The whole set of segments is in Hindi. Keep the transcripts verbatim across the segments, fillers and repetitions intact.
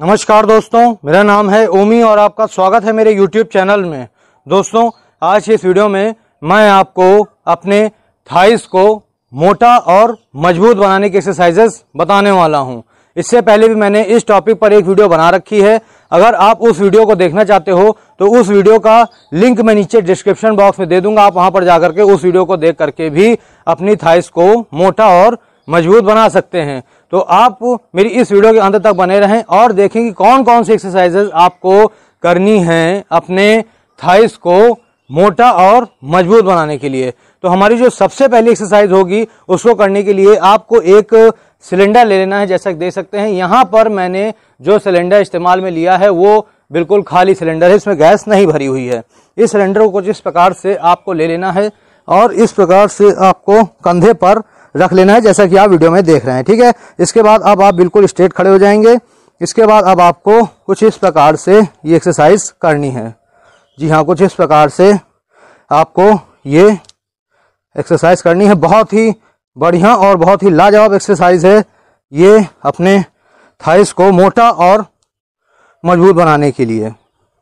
नमस्कार दोस्तों, मेरा नाम है ओमी और आपका स्वागत है मेरे यूट्यूब चैनल में। दोस्तों, आज इस वीडियो में मैं आपको अपने थाइस को मोटा और मजबूत बनाने की एक्सरसाइजेस बताने वाला हूं। इससे पहले भी मैंने इस टॉपिक पर एक वीडियो बना रखी है। अगर आप उस वीडियो को देखना चाहते हो तो उस वीडियो का लिंक मैं नीचे डिस्क्रिप्शन बॉक्स में दे दूंगा। आप वहां पर जाकर के उस वीडियो को देख करके भी अपनी थाइस को मोटा और मजबूत बना सकते हैं। तो आप मेरी इस वीडियो के अंत तक बने रहें और देखें कि कौन कौन सी एक्सरसाइजेज आपको करनी है अपने थाइस को मोटा और मजबूत बनाने के लिए। तो हमारी जो सबसे पहली एक्सरसाइज होगी उसको करने के लिए आपको एक सिलेंडर ले लेना है। जैसा कि देख सकते हैं यहाँ पर मैंने जो सिलेंडर इस्तेमाल में लिया है वो बिल्कुल खाली सिलेंडर है, इसमें गैस नहीं भरी हुई है। इस सिलेंडर को कुछ इस प्रकार से आपको ले लेना है और इस प्रकार से आपको कंधे पर रख लेना है, जैसा कि आप वीडियो में देख रहे हैं। ठीक है, इसके बाद अब आप बिल्कुल स्ट्रेट खड़े हो जाएंगे। इसके बाद अब आपको कुछ इस प्रकार से ये एक्सरसाइज करनी है। जी हाँ, कुछ इस प्रकार से आपको ये एक्सरसाइज करनी है। बहुत ही बढ़िया और बहुत ही लाजवाब एक्सरसाइज है ये अपने थाइस को मोटा और मजबूत बनाने के लिए।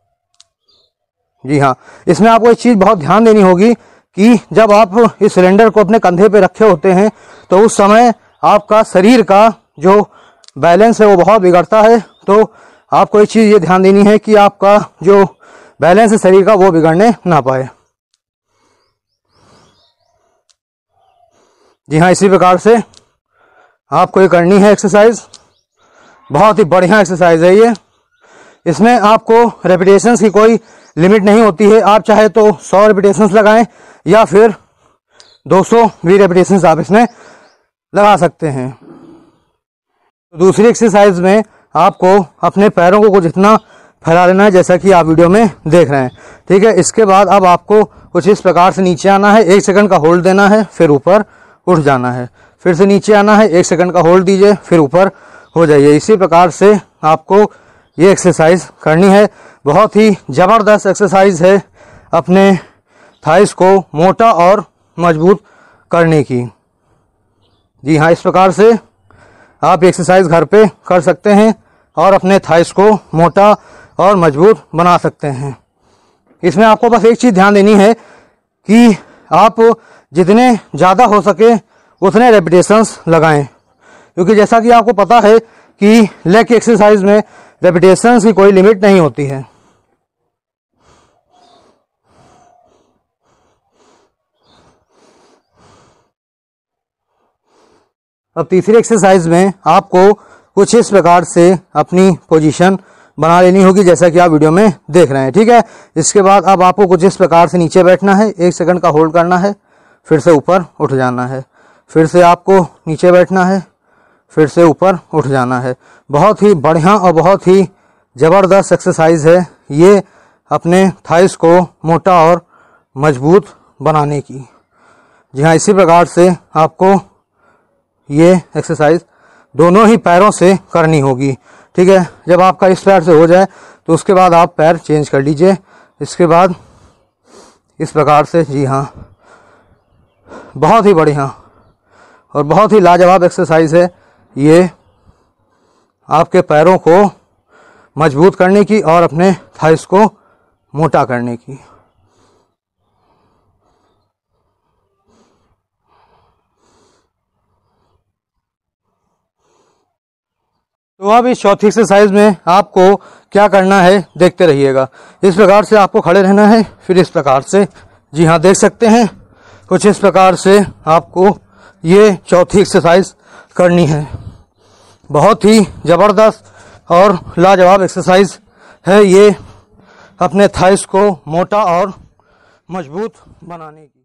जी हाँ, इसमें आपको एक चीज बहुत ध्यान देनी होगी कि जब आप इस सिलेंडर को अपने कंधे पे रखे होते हैं तो उस समय आपका शरीर का जो बैलेंस है वो बहुत बिगड़ता है। तो आपको एक चीज ये ध्यान देनी है कि आपका जो बैलेंस है शरीर का वो बिगड़ने ना पाए। जी हाँ, इसी प्रकार से आपको ये करनी है एक्सरसाइज। बहुत ही बढ़िया एक्सरसाइज है ये। इसमें आपको रेपिटेशंस की कोई लिमिट नहीं होती है। आप चाहे तो सौ रेपिटेशंस लगाएं या फिर दो सौ भी रेपिटेशंस आप इसमें लगा सकते हैं। दूसरी एक्सरसाइज में आपको अपने पैरों को कुछ इतना फैला लेना है, जैसा कि आप वीडियो में देख रहे हैं। ठीक है, इसके बाद अब आपको कुछ इस प्रकार से नीचे आना है, एक सेकंड का होल्ड देना है, फिर ऊपर उठ जाना है, फिर से नीचे आना है, एक सेकंड का होल्ड दीजिए, फिर ऊपर हो जाइए। इसी प्रकार से आपको ये एक्सरसाइज करनी है। बहुत ही जबरदस्त एक्सरसाइज है अपने थाइस को मोटा और मजबूत करने की। जी हाँ, इस प्रकार से आप एक्सरसाइज घर पे कर सकते हैं और अपने थाइस को मोटा और मजबूत बना सकते हैं। इसमें आपको बस एक चीज ध्यान देनी है कि आप जितने ज़्यादा हो सके उतने रेपिटेशंस लगाएं, क्योंकि जैसा कि आपको पता है कि लेग की एक्सरसाइज में रेपिटेशंस की कोई लिमिट नहीं होती है। अब तीसरी एक्सरसाइज में आपको कुछ इस प्रकार से अपनी पोजीशन बना लेनी होगी, जैसा कि आप वीडियो में देख रहे हैं। ठीक है, इसके बाद अब आपको कुछ इस प्रकार से नीचे बैठना है, एक सेकंड का होल्ड करना है, फिर से ऊपर उठ जाना है, फिर से आपको नीचे बैठना है, फिर से ऊपर उठ जाना है। बहुत ही बढ़िया और बहुत ही ज़बरदस्त एक्सरसाइज है ये अपने थाइस को मोटा और मजबूत बनाने की। जी हाँ, इसी प्रकार से आपको ये एक्सरसाइज दोनों ही पैरों से करनी होगी। ठीक है, जब आपका इस पैर से हो जाए तो उसके बाद आप पैर चेंज कर लीजिए। इसके बाद इस प्रकार से, जी हाँ, बहुत ही बढ़िया और बहुत ही लाजवाब एक्सरसाइज है ये आपके पैरों को मजबूत करने की और अपने थाइस को मोटा करने की। तो अब इस चौथी एक्सरसाइज में आपको क्या करना है देखते रहिएगा। इस प्रकार से आपको खड़े रहना है, फिर इस प्रकार से, जी हाँ, देख सकते हैं कुछ इस प्रकार से आपको ये चौथी एक्सरसाइज करनी है। बहुत ही ज़बरदस्त और लाजवाब एक्सरसाइज है ये अपने थाइस को मोटा और मजबूत बनाने की।